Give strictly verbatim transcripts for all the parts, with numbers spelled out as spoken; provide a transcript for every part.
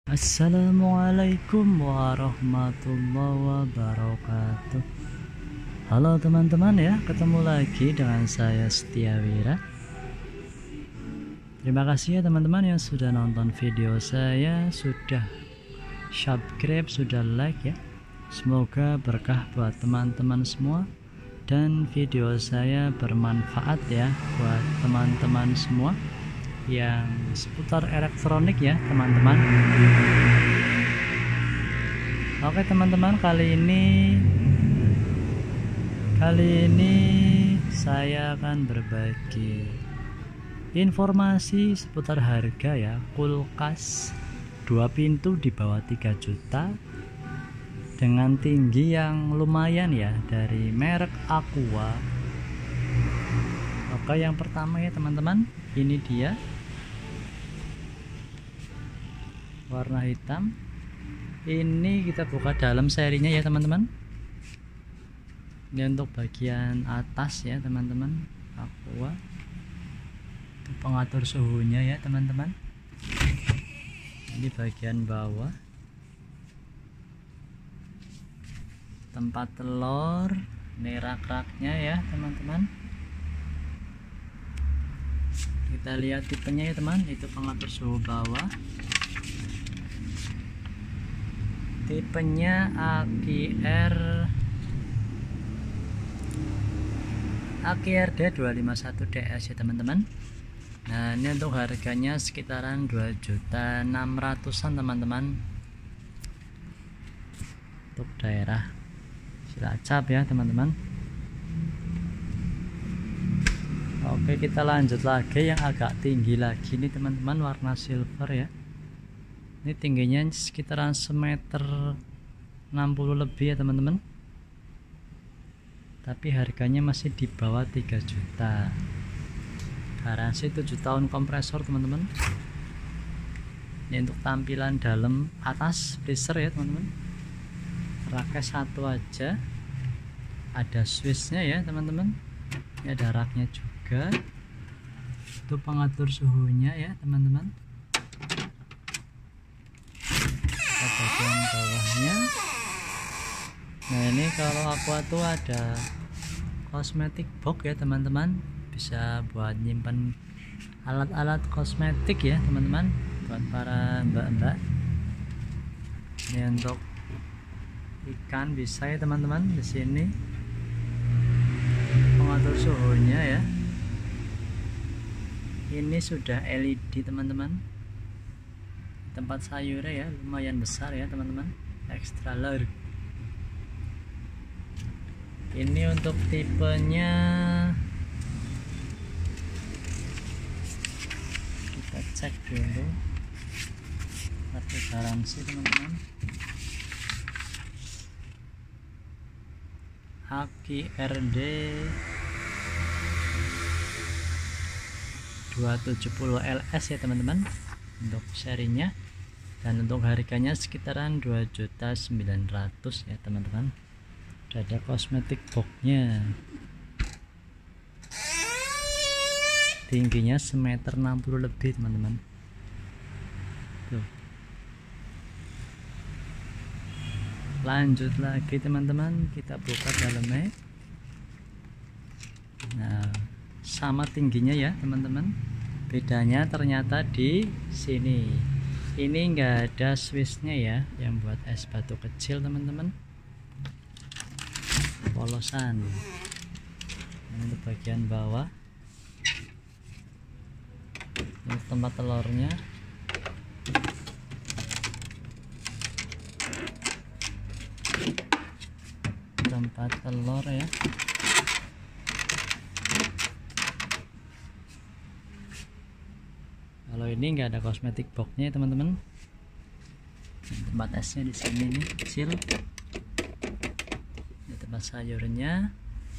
Assalamualaikum warahmatullahi wabarakatuh. Halo teman-teman ya, ketemu lagi dengan saya Setiawira. Terima kasih ya teman-teman yang sudah nonton video saya, sudah subscribe, sudah like ya. Semoga berkah buat teman-teman semua dan video saya bermanfaat ya buat teman-teman semua yang seputar elektronik ya teman-teman. Oke teman-teman, kali ini kali ini saya akan berbagi informasi seputar harga ya kulkas dua pintu di bawah tiga juta dengan tinggi yang lumayan ya, dari merek Aqua. Oke, yang pertama ya teman-teman, ini dia warna hitam. Ini kita buka dalam serinya ya teman-teman. Ini untuk bagian atas ya teman-teman, Aqua. Itu pengatur suhunya ya teman-teman. Ini bagian bawah, tempat telur. Ini rak-raknya ya teman-teman. Kita lihat tipenya ya teman, itu pengatur suhu bawah. Tipenya A Q R A Q R D dua lima satu D S ya teman-teman. Nah, ini untuk harganya sekitaran dua juta enam ratusan teman-teman. Untuk daerah Cilacap ya teman-teman. Oke, kita lanjut lagi yang agak tinggi lagi nih teman-teman, warna silver ya. Ini tingginya sekitaran semeter enam puluh lebih ya teman-teman, tapi harganya masih di bawah tiga juta. Garansi tujuh tahun kompresor teman-teman. Ini untuk tampilan dalam atas freezer ya teman-teman. Raknya satu aja, ada switchnya ya teman-teman. Ini ada raknya juga. Itu pengatur suhunya ya teman-teman. Bagian bawahnya. Nah, ini kalau Aqua tuh ada kosmetik box ya teman-teman, bisa buat nyimpan alat-alat kosmetik ya teman-teman, buat para mbak-mbak. Ini untuk ikan bisa ya teman-teman. Di sini pengatur suhunya ya. Ini sudah L E D teman-teman. Tempat sayurnya ya lumayan besar ya teman-teman, extra large. Ini untuk tipenya kita cek dulu kartu garansi teman-teman. A Q R D dua tujuh nol L S ya teman-teman untuk serinya, dan untuk harganya sekitaran dua juta sembilan ratus ya teman-teman. Udah ada kosmetik boxnya, tingginya semeter enam puluh lebih teman-teman. Tuh. Lanjut lagi teman-teman, kita buka dalamnya. Nah, sama tingginya ya teman-teman. Bedanya ternyata di sini. Ini enggak ada switchnya ya, yang buat es batu kecil teman-teman. Polosan. Ini untuk bagian bawah. Ini tempat telurnya. Tempat telur ya. Kalau ini nggak ada kosmetik boxnya teman-teman. Tempat esnya di sini nih kecil. Ini tempat sayurnya.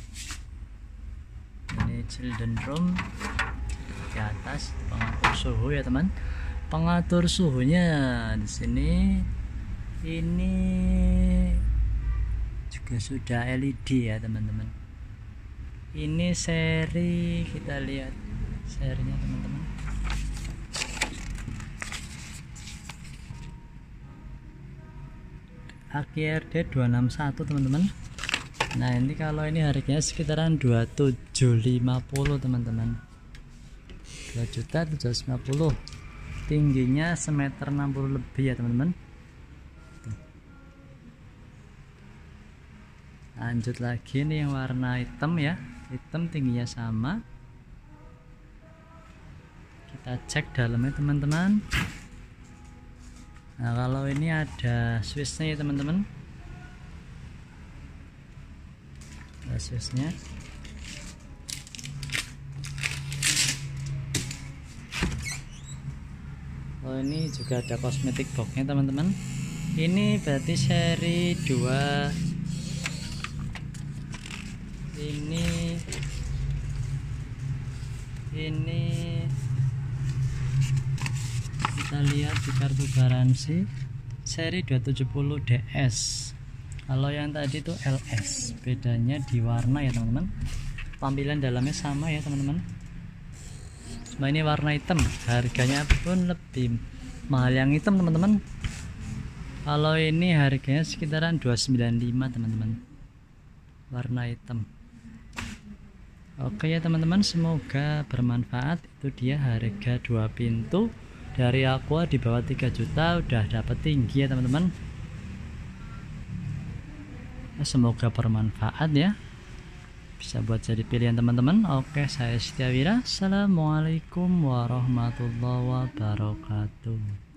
Ini children room di atas, pengatur suhu ya teman. Pengatur suhunya di sini. Ini juga sudah L E D ya teman-teman. Ini seri, kita lihat serinya teman-teman. Aki R D dua enam satu teman-teman. Nah ini kalau ini harganya sekitaran dua tujuh lima nol teman-teman, dua juta tujuh ratus lima puluh. Tingginya semeter enam puluh lebih ya teman-teman. Lanjut lagi nih yang warna hitam ya, hitam tingginya sama. Kita cek dalamnya teman-teman. Nah kalau ini ada switchnya ya teman-teman, ada switchnya. Oh ini juga ada kosmetik boxnya teman-teman. Ini berarti seri dua. Ini ini kita lihat di kartu garansi seri dua tujuh nol D S. Kalau yang tadi itu L S, bedanya di warna ya teman-teman. Tampilan dalamnya sama ya teman-teman, cuma ini warna hitam. Harganya pun lebih mahal yang hitam teman-teman. Kalau ini harganya sekitaran dua ratus sembilan puluh lima teman-teman, warna hitam. Oke ya teman-teman, semoga bermanfaat. Itu dia harga dua pintu dari Aqua di bawah tiga juta, udah dapat tinggi ya teman-teman. Semoga bermanfaat ya, bisa buat jadi pilihan teman-teman. Oke, saya Setiawira. Assalamualaikum warahmatullahi wabarakatuh.